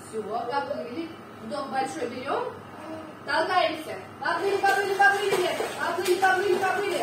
Все, поплыли. Вдох большой берем. Толкаемся. Поплыли, поплыли, поплыли, вверх. Поплыли, поплыли, поплыли.